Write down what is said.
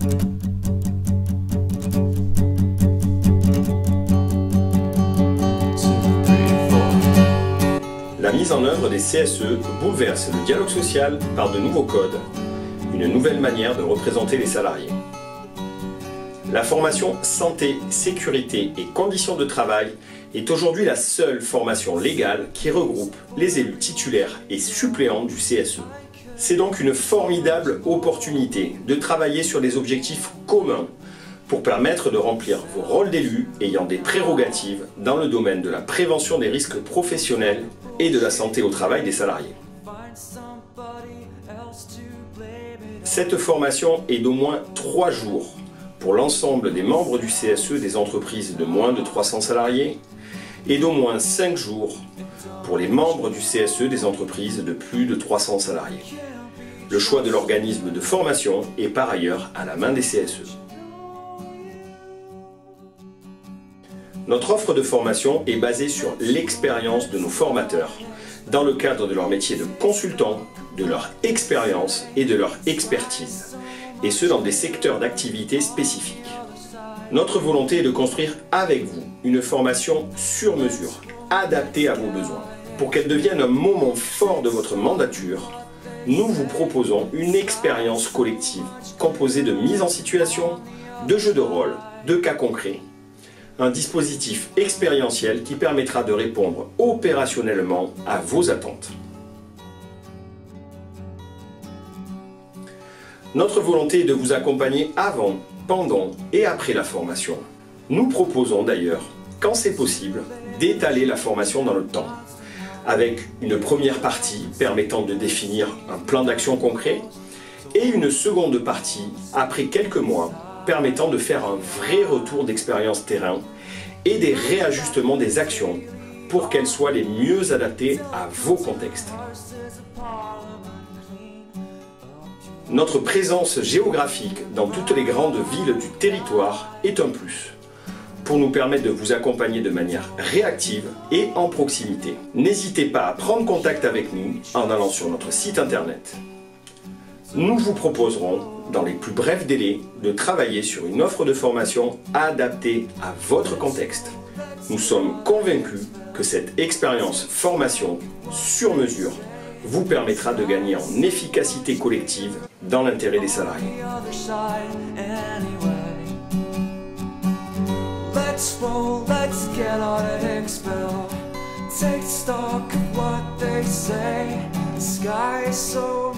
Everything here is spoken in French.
La mise en œuvre des CSE bouleverse le dialogue social par de nouveaux codes, une nouvelle manière de représenter les salariés. La formation santé, sécurité et conditions de travail est aujourd'hui la seule formation légale qui regroupe les élus titulaires et suppléants du CSE. C'est donc une formidable opportunité de travailler sur des objectifs communs pour permettre de remplir vos rôles d'élus ayant des prérogatives dans le domaine de la prévention des risques professionnels et de la santé au travail des salariés. Cette formation est d'au moins 3 jours pour l'ensemble des membres du CSE des entreprises de moins de 300 salariés et d'au moins 5 jours pour les membres du CSE des entreprises de plus de 300 salariés. Le choix de l'organisme de formation est par ailleurs à la main des CSE. Notre offre de formation est basée sur l'expérience de nos formateurs dans le cadre de leur métier de consultant, de leur expérience et de leur expertise, et ce dans des secteurs d'activité spécifiques. Notre volonté est de construire avec vous une formation sur mesure, adaptée à vos besoins. Pour qu'elle devienne un moment fort de votre mandature, nous vous proposons une expérience collective composée de mise en situation, de jeux de rôle, de cas concrets. Un dispositif expérientiel qui permettra de répondre opérationnellement à vos attentes. Notre volonté est de vous accompagner avant, pendant et après la formation. Nous proposons d'ailleurs, quand c'est possible, d'étaler la formation dans le temps, avec une première partie permettant de définir un plan d'action concret et une seconde partie, après quelques mois, permettant de faire un vrai retour d'expérience terrain et des réajustements des actions pour qu'elles soient les mieux adaptées à vos contextes. Notre présence géographique dans toutes les grandes villes du territoire est un plus, pour nous permettre de vous accompagner de manière réactive et en proximité. N'hésitez pas à prendre contact avec nous en allant sur notre site internet. Nous vous proposerons, dans les plus brefs délais, de travailler sur une offre de formation adaptée à votre contexte. Nous sommes convaincus que cette expérience formation sur mesure vous permettra de gagner en efficacité collective dans l'intérêt des salariés. Let's roll, let's get out of Hicksville. Take stock of what they say. The sky is so